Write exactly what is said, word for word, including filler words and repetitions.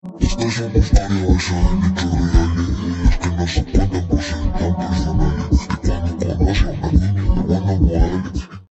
Estas son historias élicas reales que no se pueden presentar personales. Y cuando conoce a una niña de buenos modales